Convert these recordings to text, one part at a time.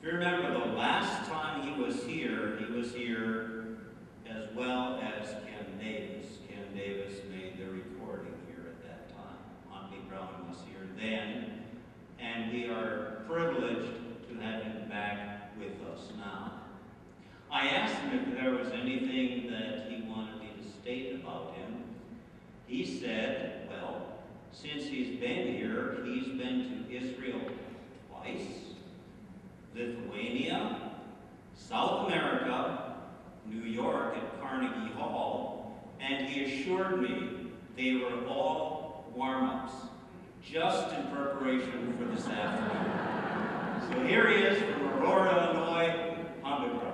If you remember, the last time he was here as well as Ken Davis. Ken Davis made the recording here at that time. Huntley Brown was here then, and we are privileged to have him back with us now. I asked him if there was anything that he wanted me to state about him. He said, well, since he's been here, he's been to Israel twice, Lithuania, South America, New York at Carnegie Hall, and he assured me they were all warm-ups, just in preparation for this afternoon. So here he is from Aurora, Illinois, Huntley Brown.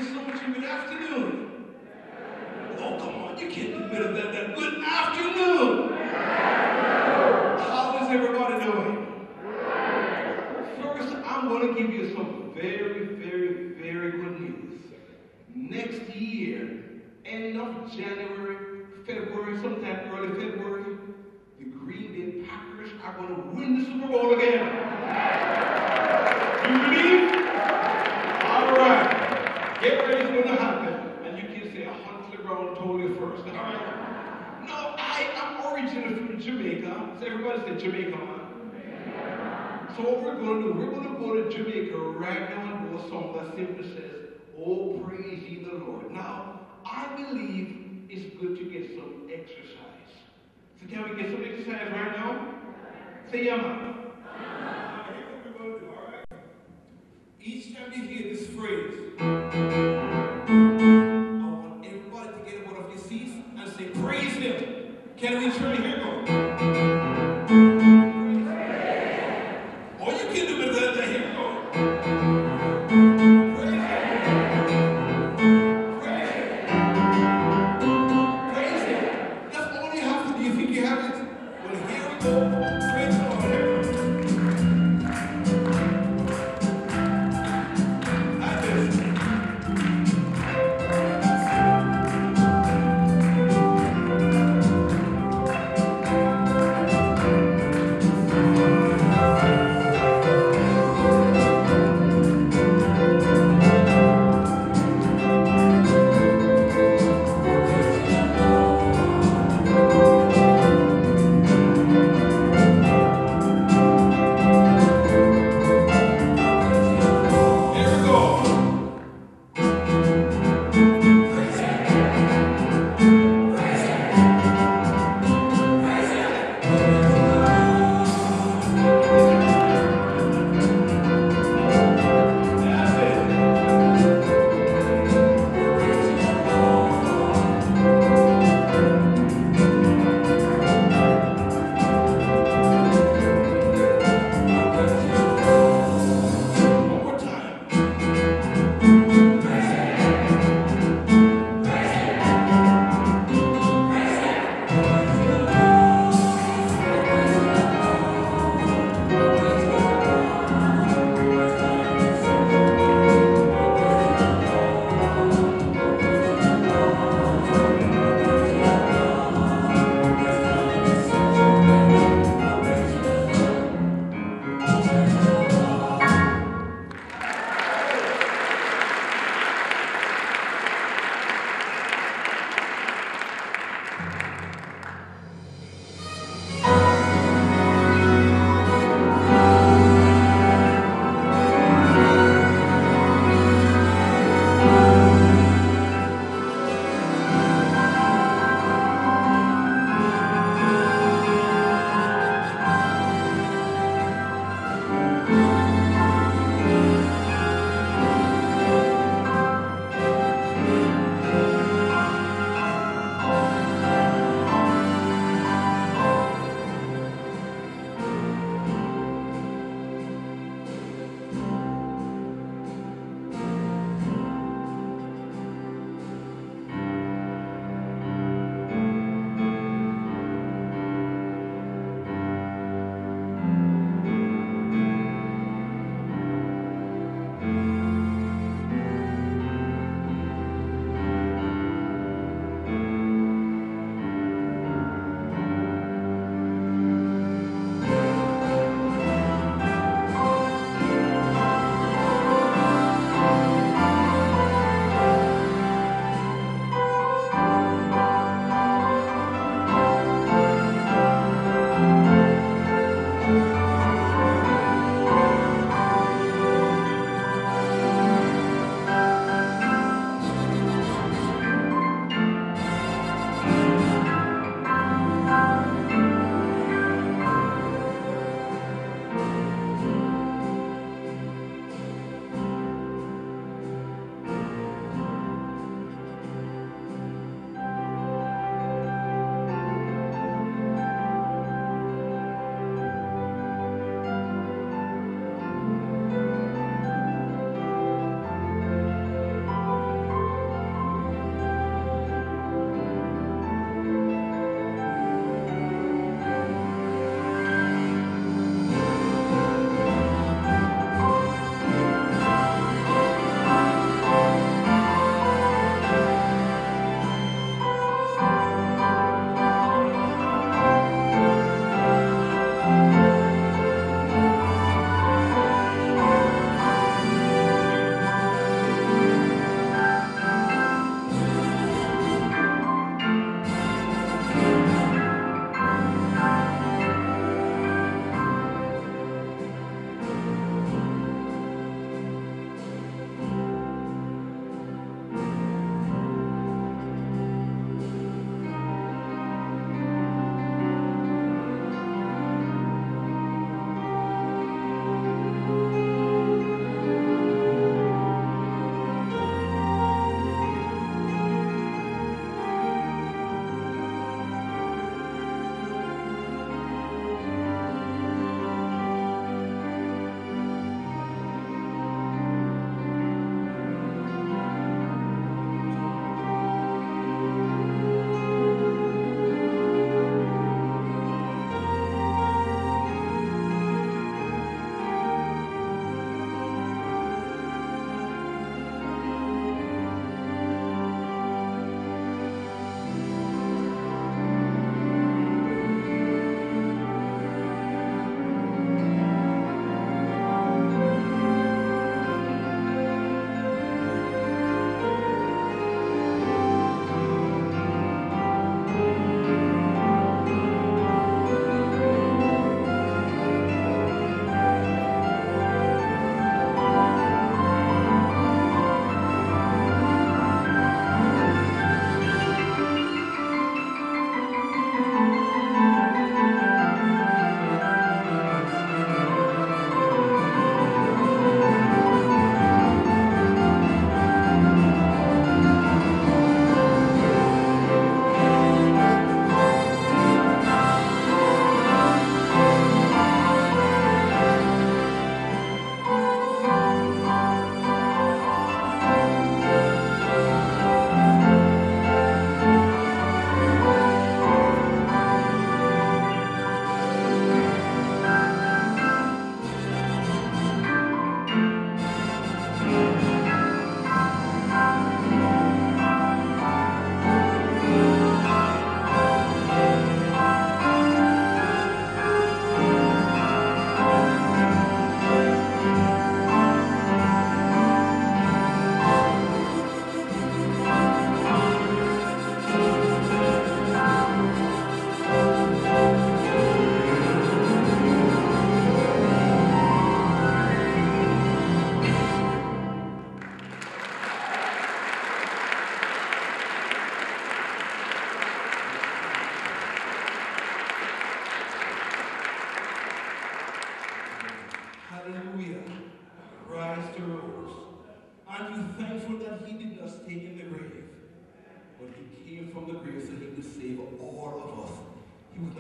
so much. Good afternoon. Oh, come on, you can't admit of that. Good afternoon. How is everybody doing? First, I'm going to give you some very, very, very good news. Next year, end of January, February, sometime early February, the Green Bay Packers are going to win the Super Bowl again. You believe? All right. Get ready, it's going to happen. And you can say, Huntley Brown told you first. All right. No, I am originally from Jamaica. So everybody say Jamaica, man. So what we're going to do, we're going to go to Jamaica right now and do a song that simply says, oh, praise ye the Lord. Now, I believe it's good to get some exercise. So can we get some exercise right now? Say yeah, man. Here's what we're going to do, all right? Each time you hear this phrase, I want everybody to get up out of your seats and say, praise him. Can we try? Here go. Or you can do it with that. Here go. Like this.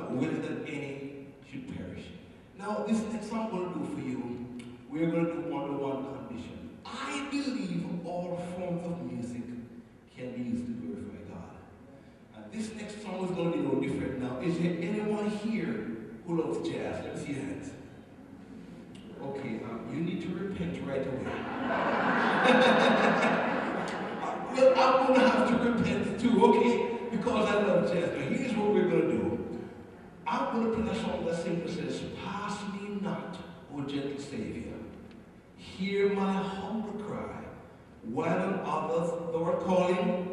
come, willing that any should perish. Now, this next song I'm going to do for you, we're going to do one-on-one condition. I believe all forms of music can be used to glorify God. And this next song is going to be no different now. Is there anyone here who loves jazz? Let me see your hands. Okay, you need to repent right away. Well, I'm going to have to repent too, okay? Because I love jazz. Now, here's what we're going to do. I'm going to play a song that simply says, "Pass me not, O gentle Savior. Hear my humble cry, while on others thou art calling."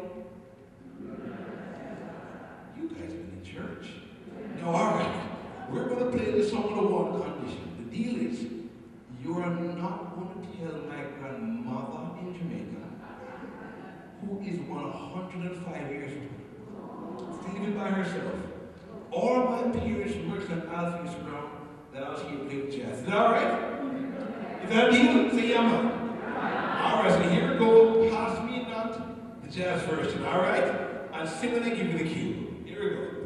You guys have been in church. Now, all right, we're going to play this song on one condition. The deal is, you are not going to tell my grandmother in Jamaica, who is 105 years old, still living by herself, or my parents who works on Alpheus Brown, that I was here playing jazz. Is that all right? Is that a deal? Say yeah, man. All right, so here we go. Pass me not the jazz version, all right? And sing when I give you the cue. Here we go.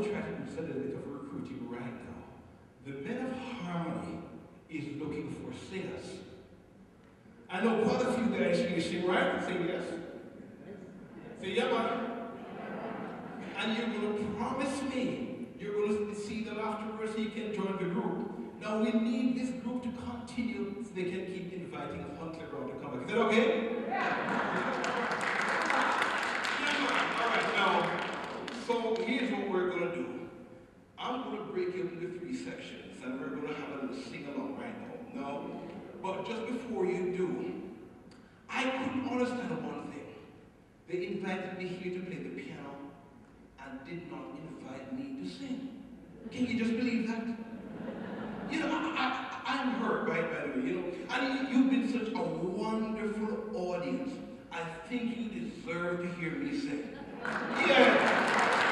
to try to do a little bit of recruiting right now. The Men of Harmony is looking for singers. I know quite a few guys here sing, right? Say yes. Say yeah, man. And you're going to promise me, you're going to see that afterwards he can join the group. Now we need this group to continue so they can keep inviting Huntley around to come back. Is that okay? Yeah, man. All right, now, so here's what we're going to do. I'm going to break it into 3 sections, and we're going to have a little sing-along right now. No? But just before you do, I couldn't understand one thing. They invited me here to play the piano and did not invite me to sing. Can you just believe that? You know, I'm hurt, right, by the way, you know. And you've been such a wonderful audience. I think you deserve to hear me sing. Yeah.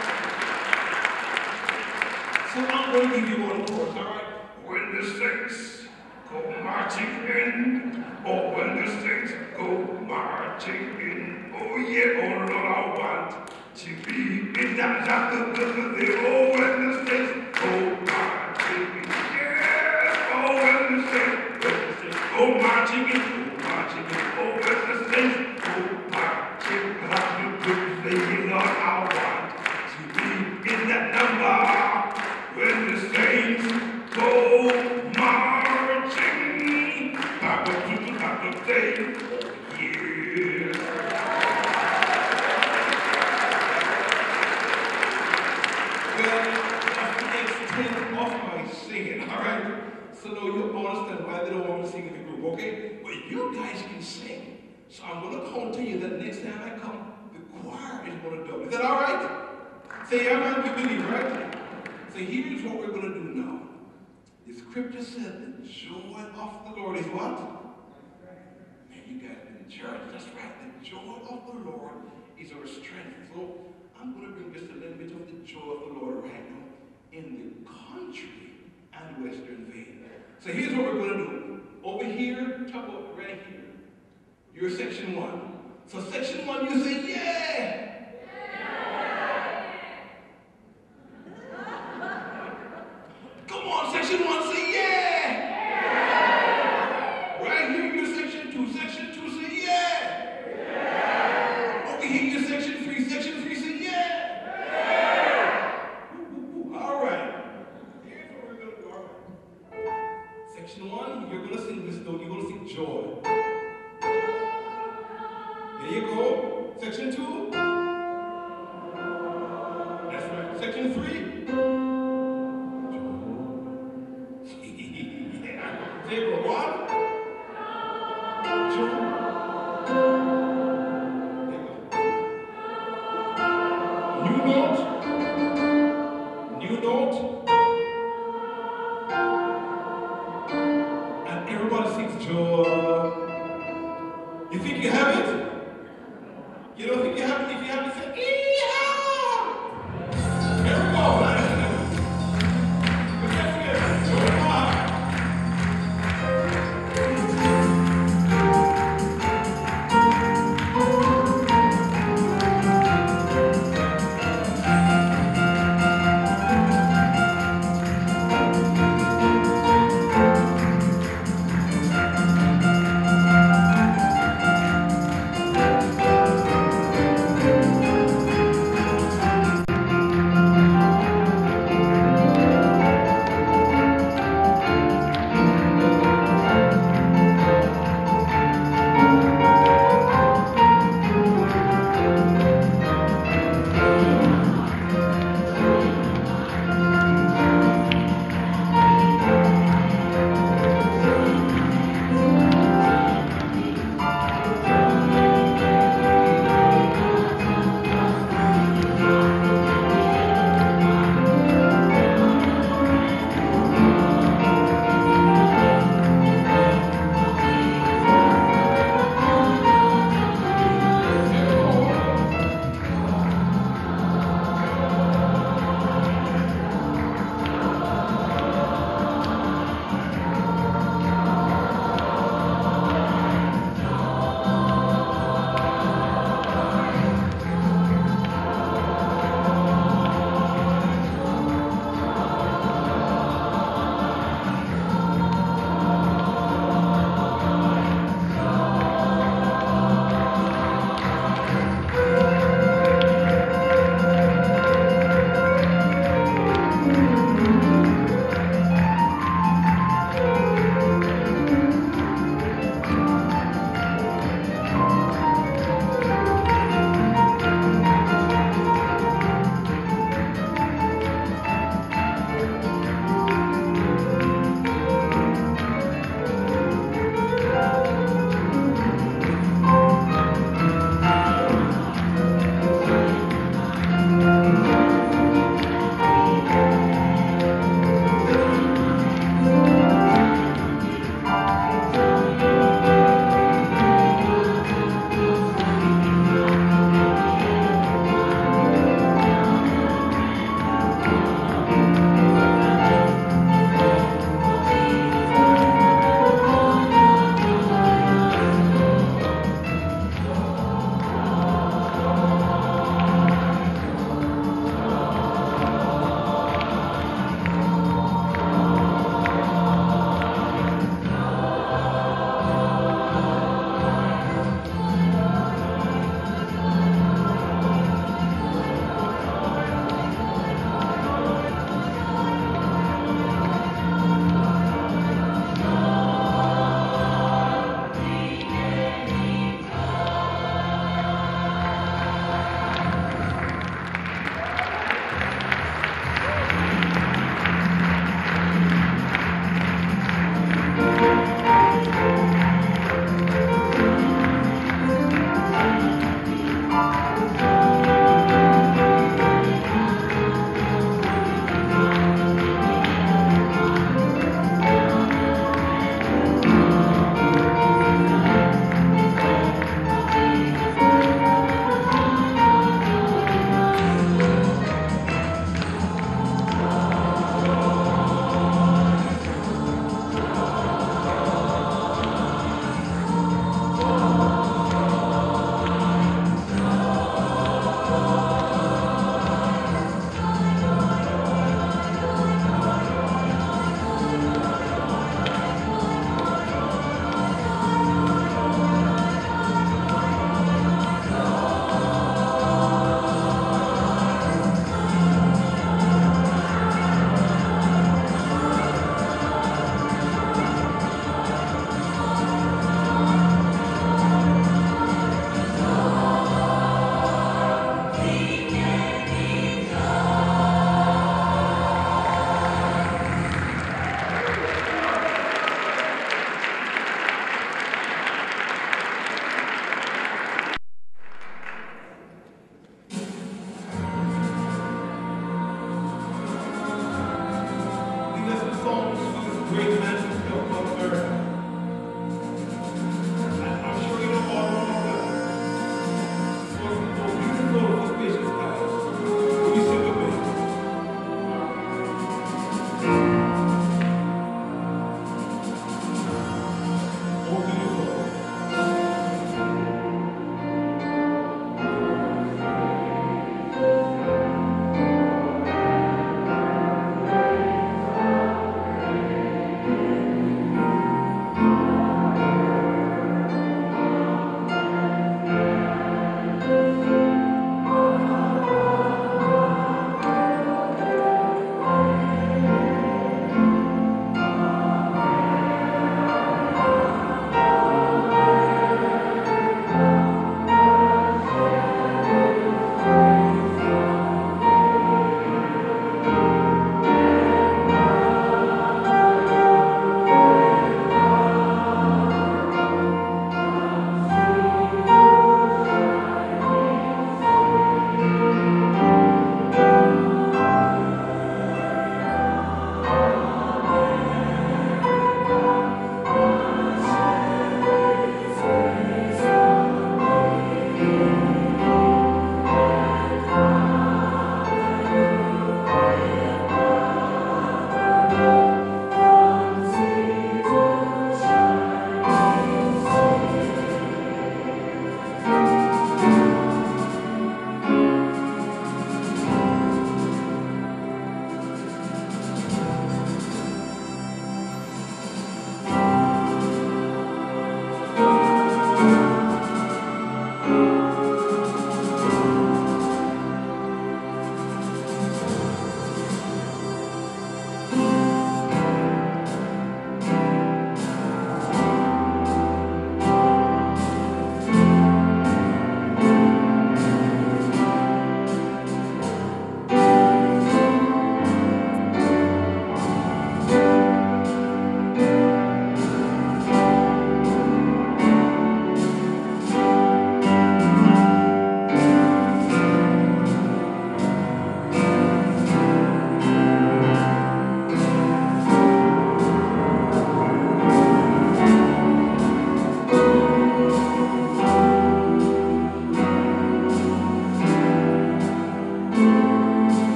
So I'm going to give you one chorus, all right? When the saints go marching in, oh, when the saints go marching in, oh yeah, oh Lord, I want to be in that, oh, when the saints go marching in, yes, oh, when the saints go marching in, oh, when the saints go marching in, hallelujah, Lord, I want to be in that number, when the saints go marching, back to day, yeah. Well, that's the extent of my singing, all right? So now you understand why they don't want me to sing in the group, okay? But you guys can sing. So I'm going to count to you that next time I come, the choir is going to do. Is that all right? Say, yeah, man, you believe, right? So here's what we're going to do now. The scripture said the joy of the Lord is what? Man, you guys been in church. That's right. The joy of the Lord is our strength. So I'm going to bring just a little bit of the joy of the Lord right now in the country and western vein. So here's what we're going to do. Over here, top up right here. You're section 1. So section 1, you say, yeah! Come on, section 1, say yeah! Yeah! Right here, you're section 2. Section 2, say yeah! Yeah! Over here, you're section 3. Section 3, say yeah! Yeah! Ooh. All right. Here's what we're going to do. All right. Section 1, you're going to sing this note. You're going to sing joy. There you go. Section 2. That's right. Section 3. There you go. 1, 2. There you go. New note. New note. And everybody sings joy. You think you have it? You don't think you have it? If you have it, say, yeah! Here we go. Let's get it.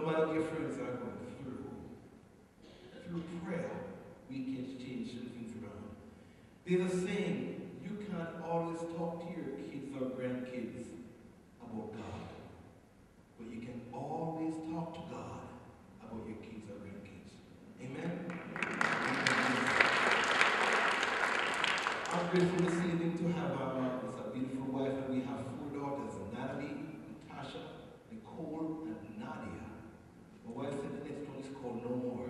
matter what your friends are going through prayer, we can change some things around. There's a saying, you can't always talk to your kids or grandkids about God, but you can always talk to God about your kids or grandkids. Amen? I'm grateful this evening to have a beautiful wife, and we have 4 daughters, Natalie, Natasha, Nicole, and Nadia. My wife said the next one is called No More.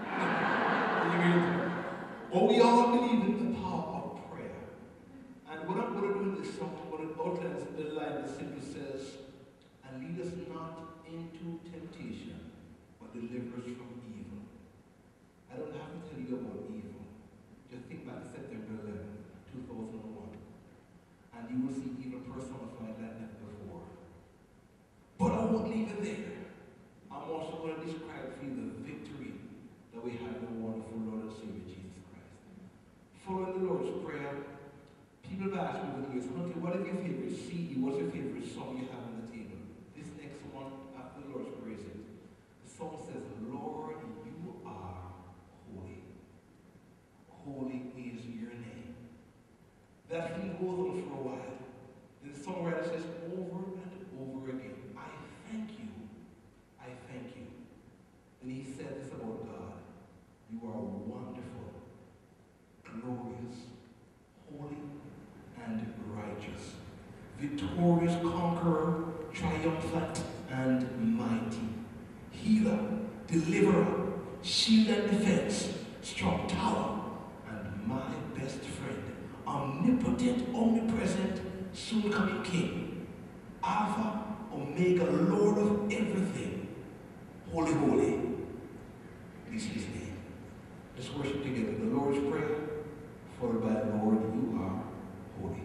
But we all believe in the power of prayer. And what I'm going to do in this song, I'm going to outline the line that simply says, and lead us not into temptation, but deliver us from evil. I don't have to tell you about evil. Just think back to September 11, 2001. And you will see evil personified like never before. But I won't leave it there. I'm also going to describe for you the victory that we have in the wonderful Lord and Savior Jesus Christ. Following the Lord's Prayer, people have asked me over the years, Huntley, what is your favorite CD? What's your favorite song you have on the table? This next one, after the Lord's Prayer, the song says, Lord, you are holy. Holy is your name. That thing goes on for a while. Then the songwriter says over and over again, I thank you. I thank you. And he said this about God. You are wonderful, glorious, holy, and righteous. Victorious conqueror, triumphant, and mighty. Healer, deliverer, shield and defense, strong tower, and my best friend. Omnipotent, omnipresent, soon coming King. Alpha, Omega, Lord of everything. Holy, holy is his name. Let's worship together the Lord's Prayer, followed by Lord, you are holy.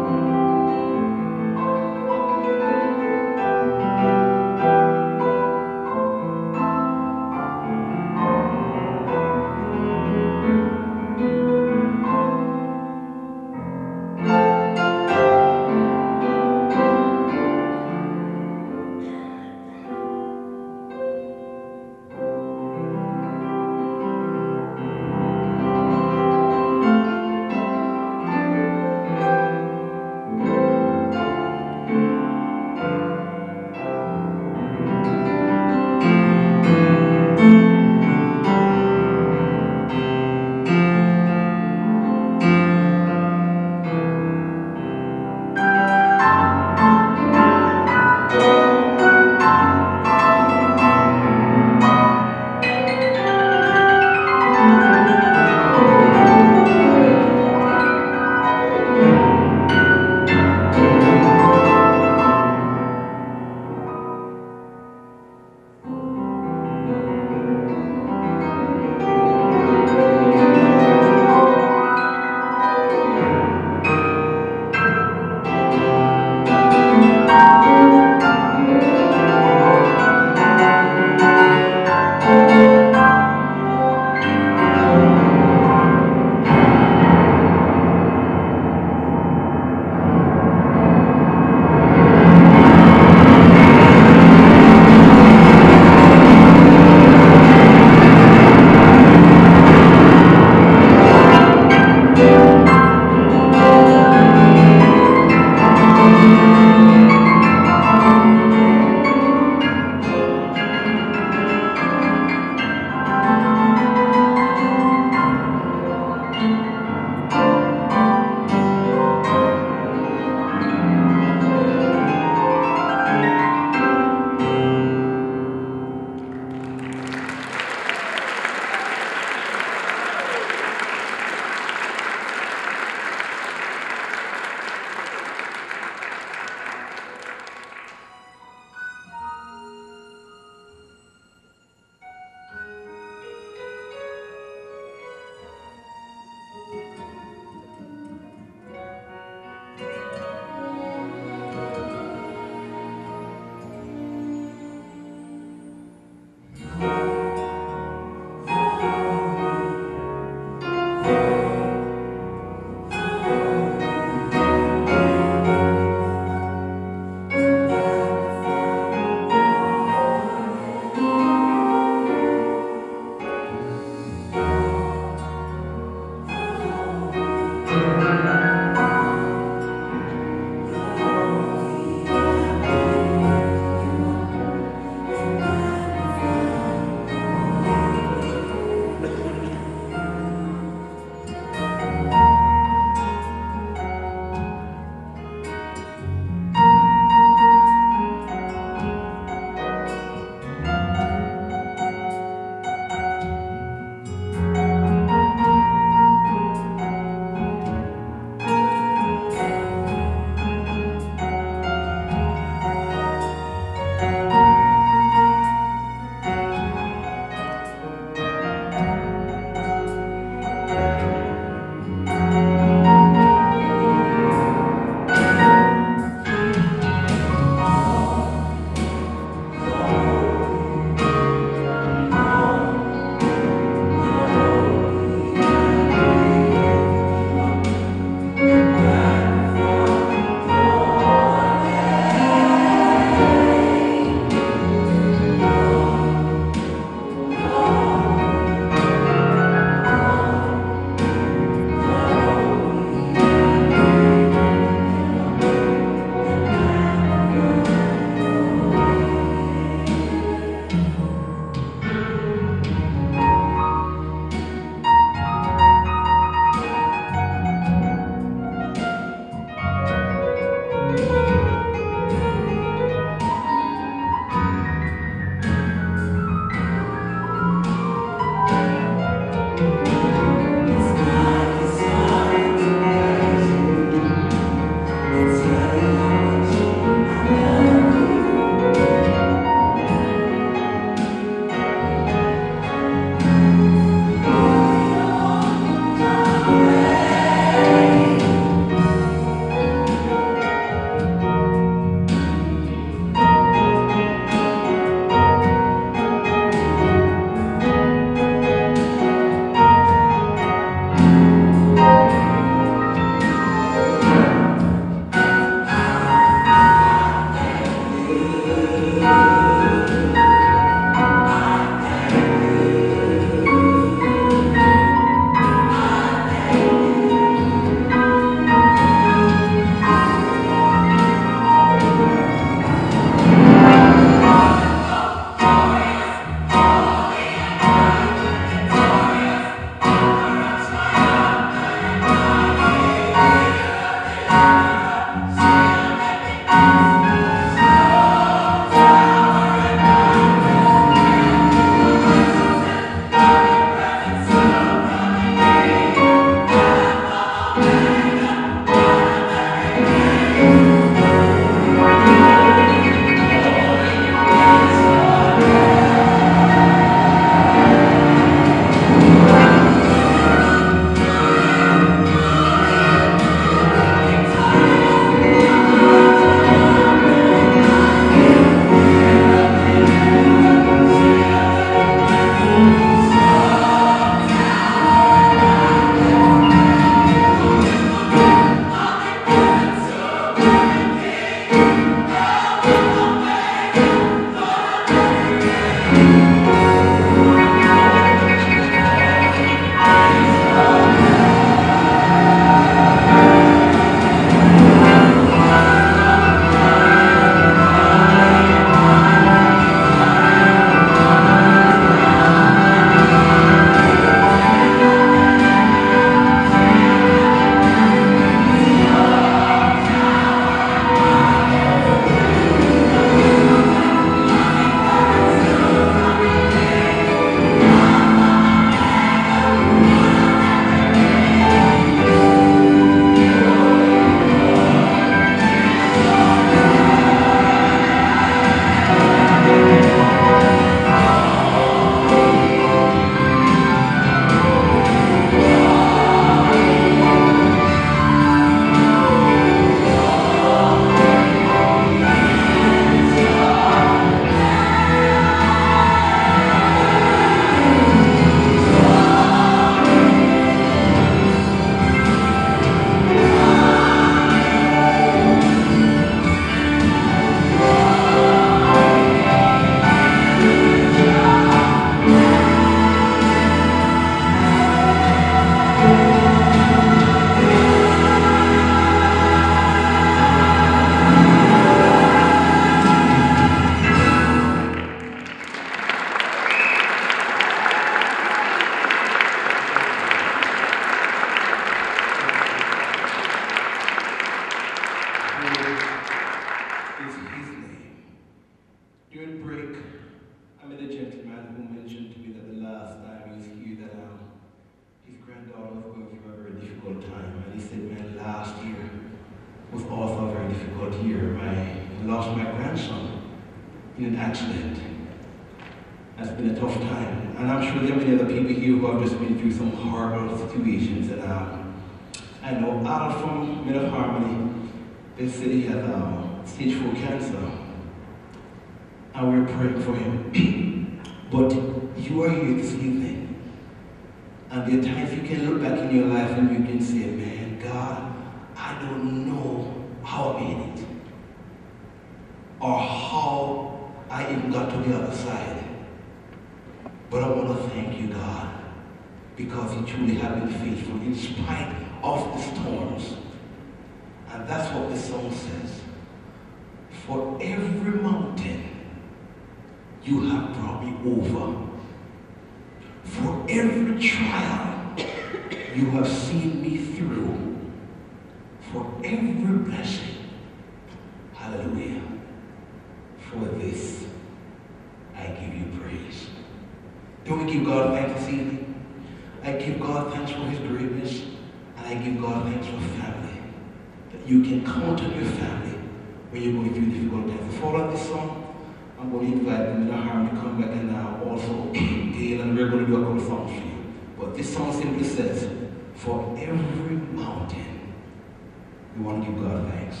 in an accident. That's been a tough time. And I'm sure there are many other people here who have just been through some horrible situations. And I know Al from Mid of Harmony, they said he had stage 4 cancer. And we're praying for him. But you are here this evening. And there are times you can look back in your life and you can say, man, God, I don't know how I made it. Or how I even got to the other side. But I want to thank you, God, because you truly have been faithful in spite of the storms. And that's what the song says. For every mountain, you have brought me over. For every trial, you have seen me through. For every blessing, hallelujah. For this, I give you praise. Don't we give God thanks this evening? I give God thanks for his greatness, and I give God thanks for family. That you can count on your family when you're going through difficult times. To follow this song, I'm going to invite them in the harm to come back and now also Gail, and we're going to do a couple songs for you. But this song simply says, for every mountain, we want to give God thanks.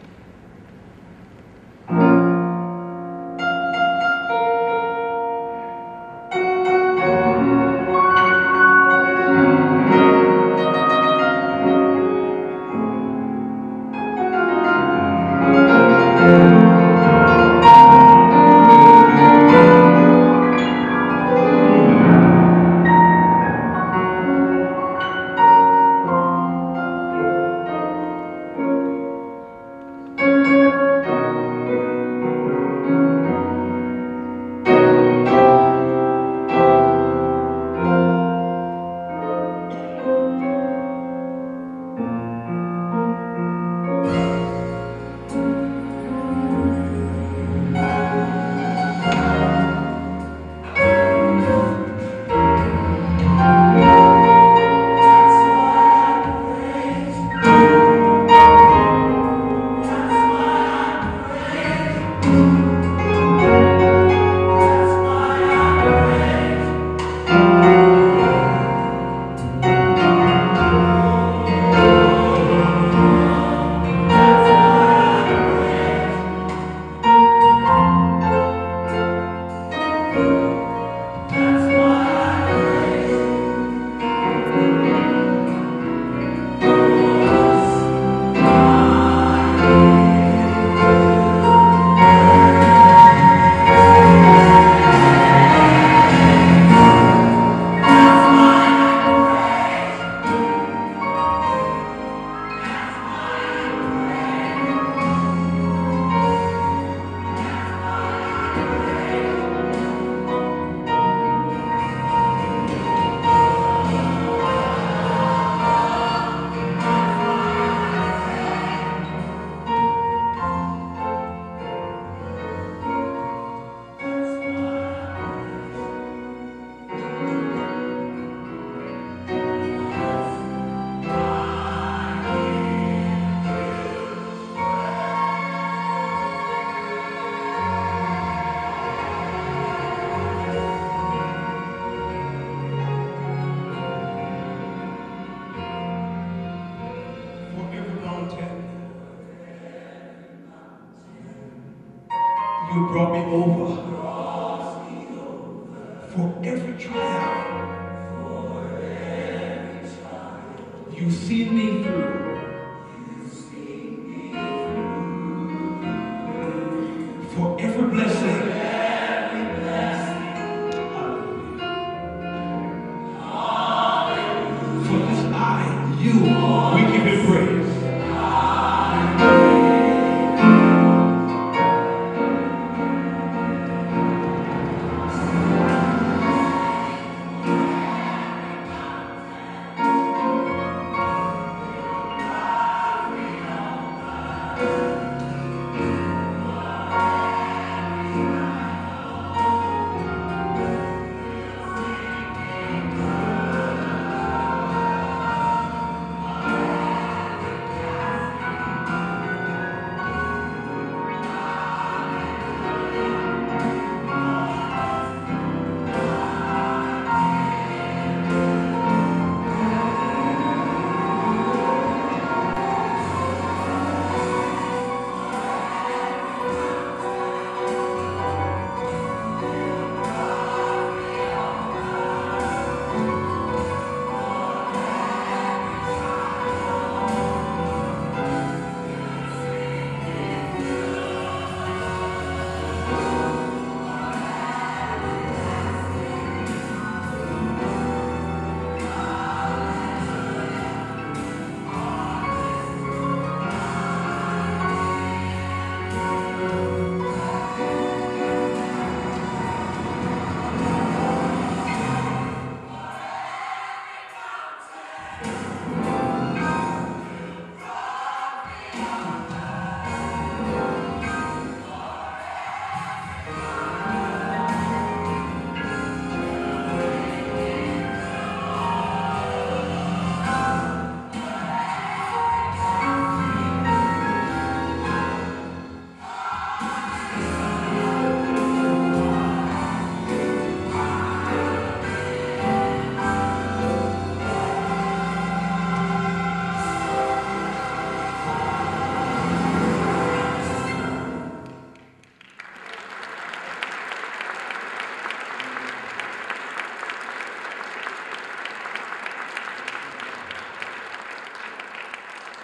You brought me over. For every trial. You see me through. For every blessing. Hallelujah. For this we give you praise.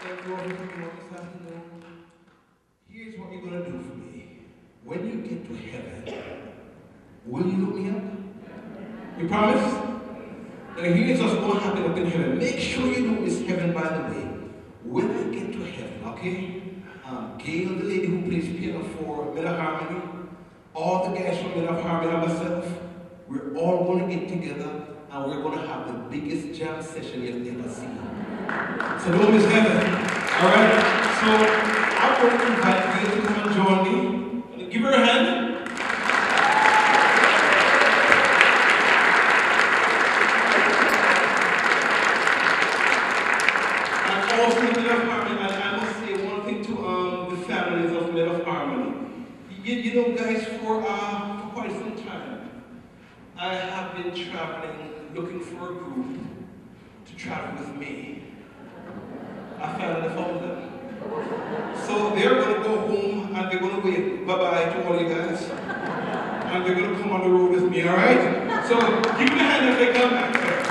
this afternoon. Here's what you're going to do for me. When you get to heaven, will you look me up? You promise? Now here's what's going to happen up in heaven. Make sure you know it's heaven, by the way. When I get to heaven, okay? Gail, the lady who plays piano for Mid Harmony, all the guys from Mid Harmony and myself, we're all going to get together and we're going to have the biggest jam session you've ever seen. So don't miss heaven. Alright? So I'm going to invite Gail to come and join me. Give her a hand. And also Mid Harmony, I must say one thing to the families of Mid Harmony. You know, guys, for quite some time, I have been traveling, looking for a group to travel with me. I finally found them. So they're going to go home and they're going to wave bye-bye to all you guys. And they're going to come on the road with me, all right? So give me a hand as they come back, sir.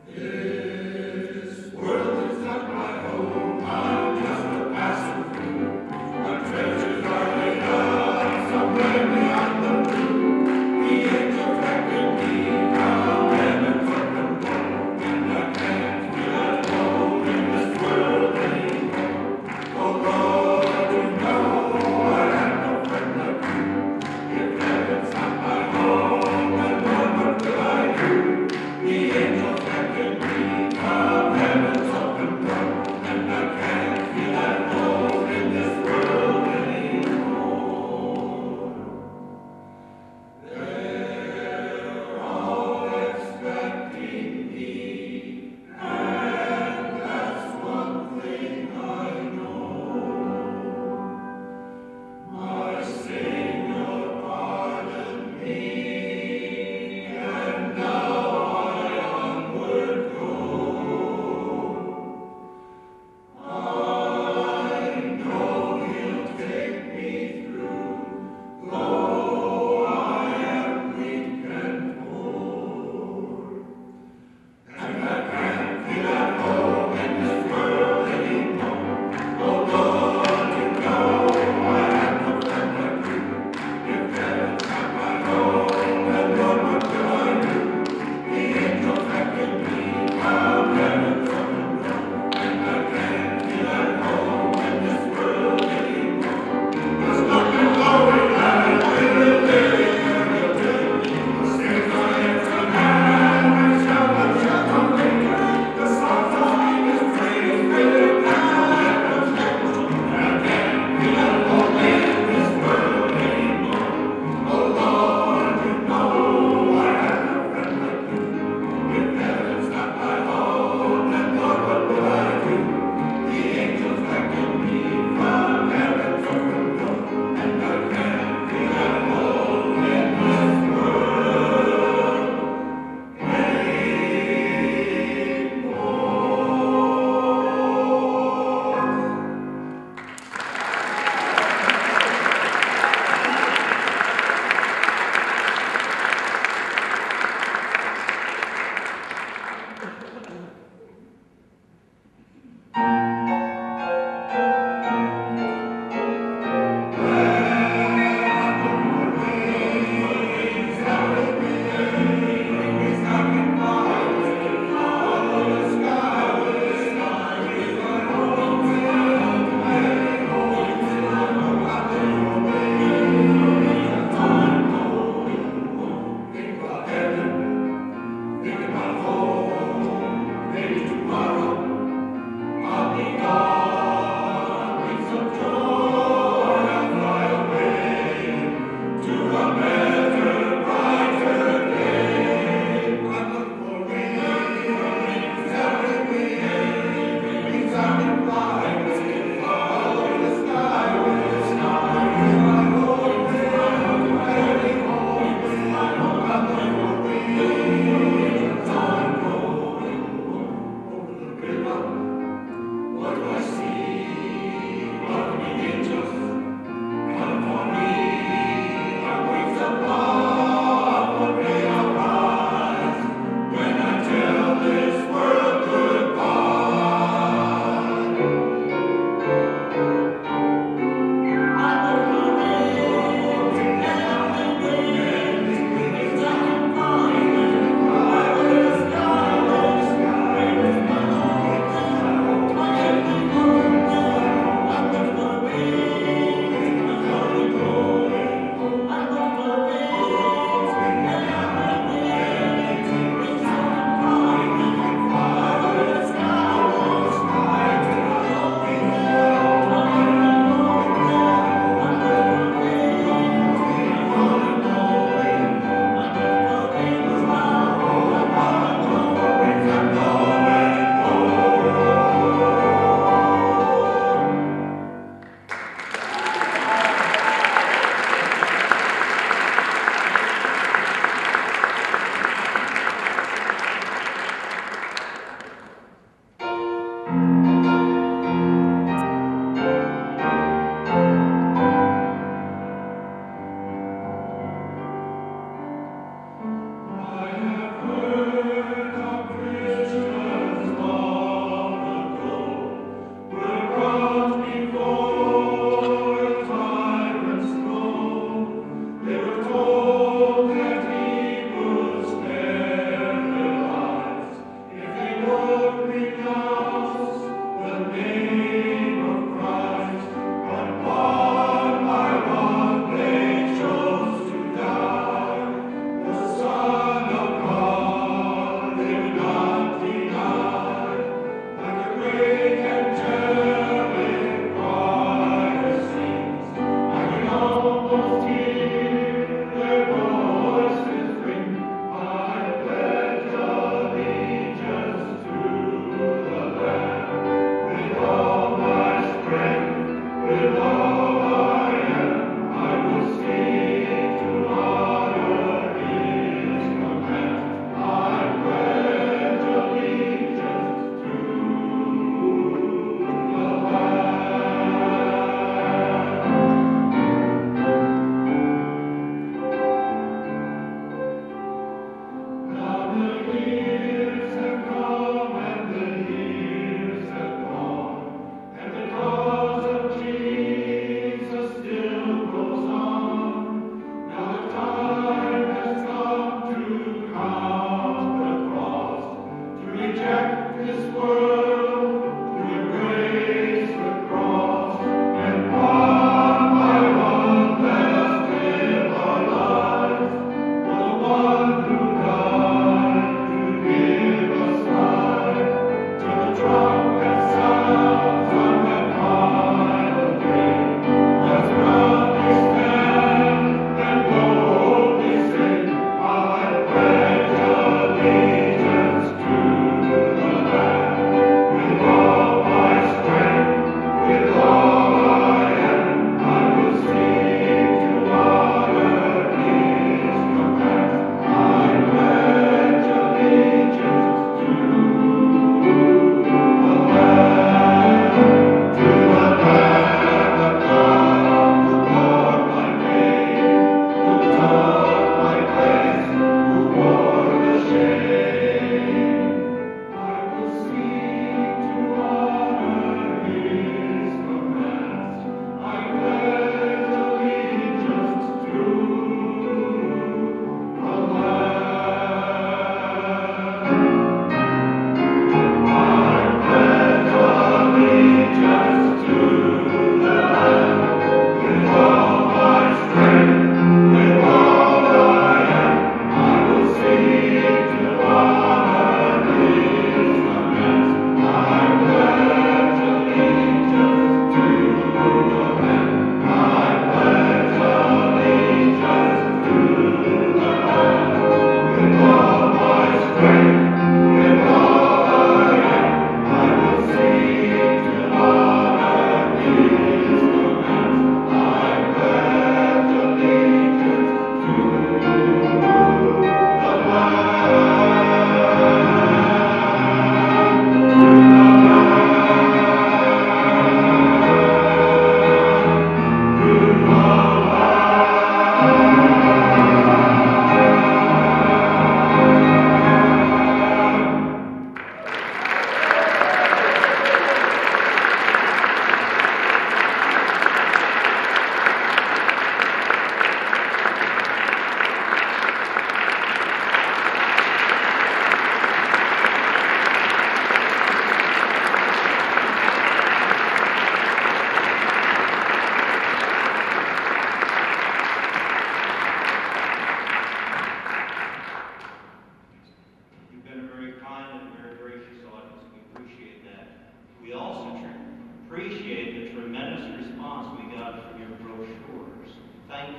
Think about home.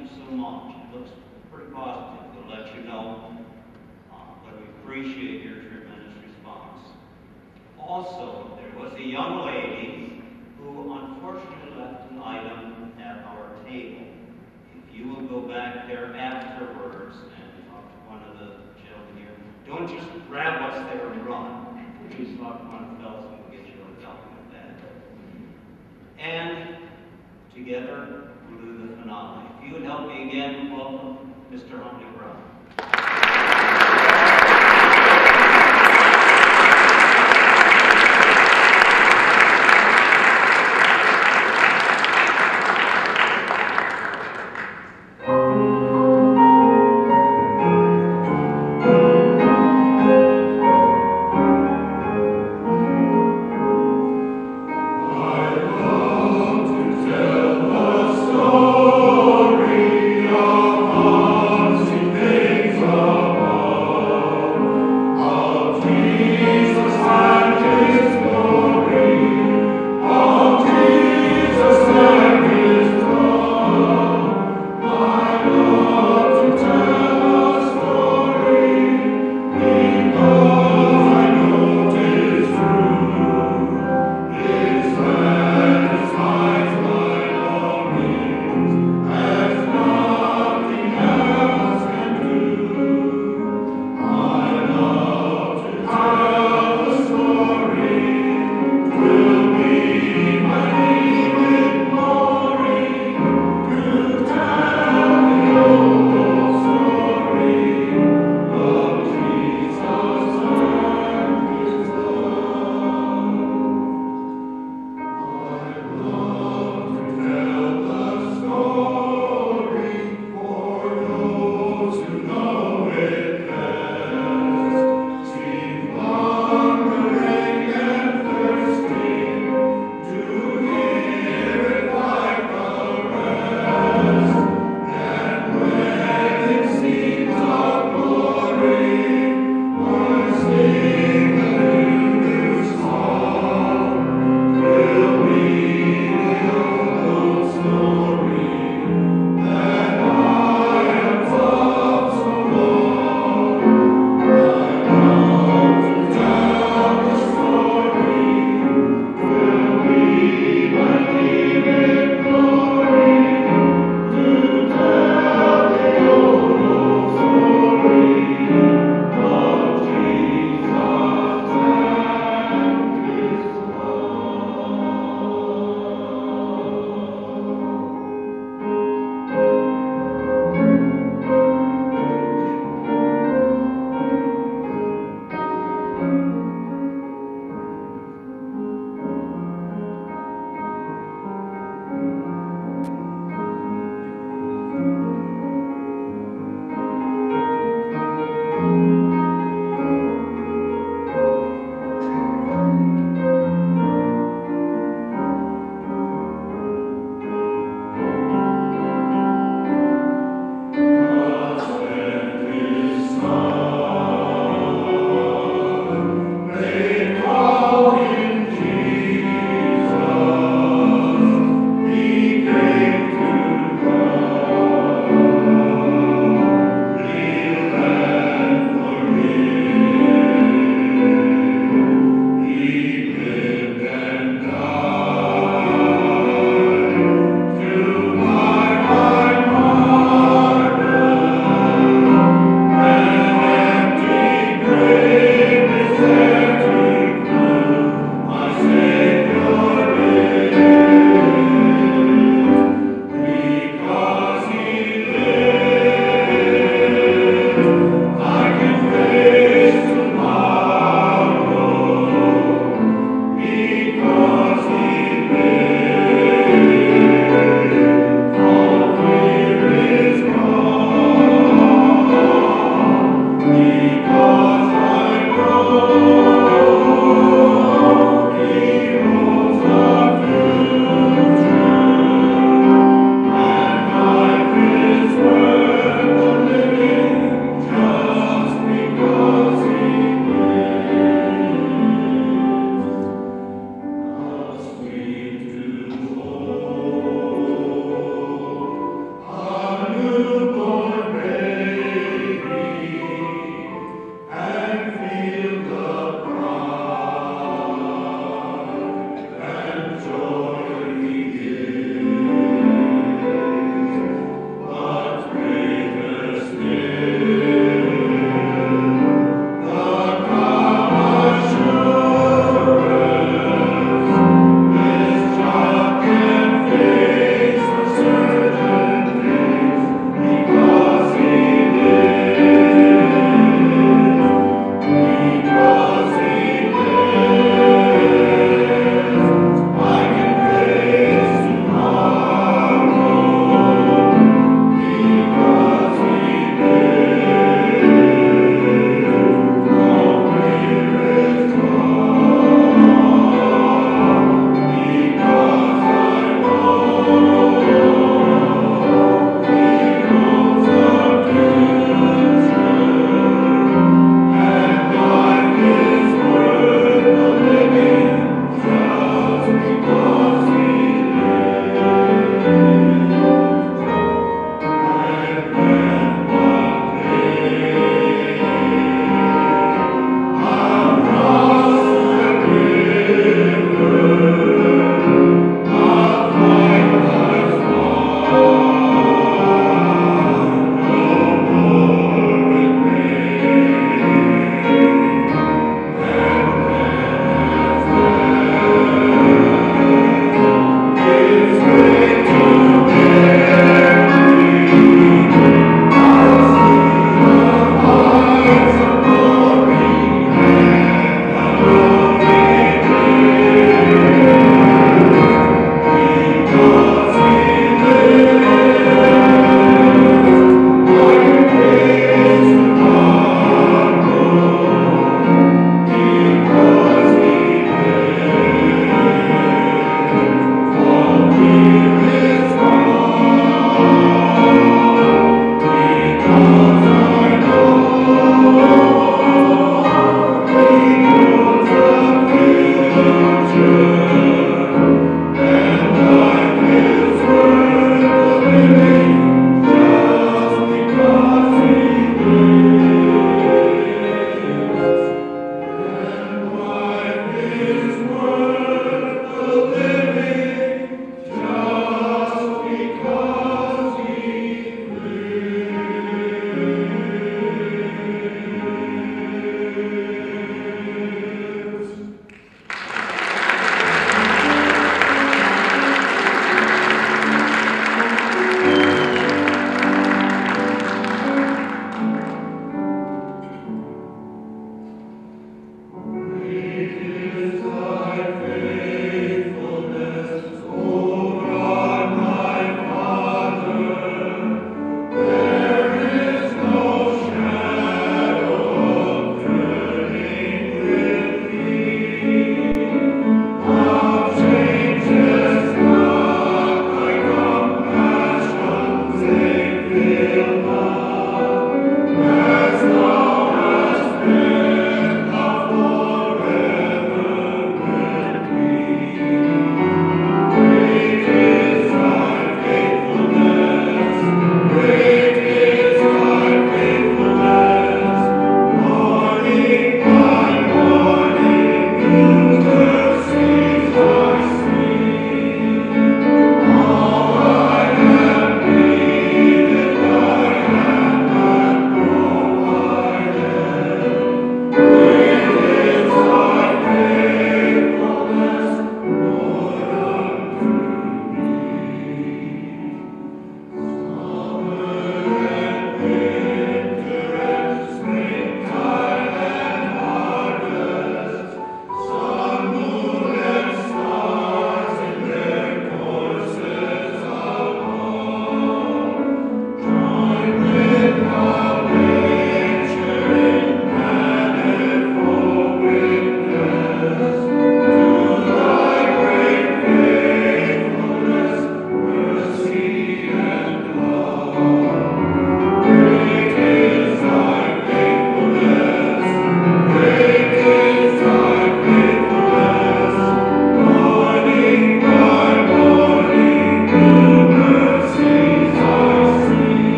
you so much. It looks pretty positive. We'll let you know, but we appreciate your tremendous response. Also, there was a young lady who unfortunately left an item at our table. If you will go back there afterwards and talk to one of the gentlemen here, don't just grab what's there and run. Please talk to one of the fellows and we'll get you a copy of that. And together, we'll do the finale. If you would help me again, welcome Mr. Huntley Brown.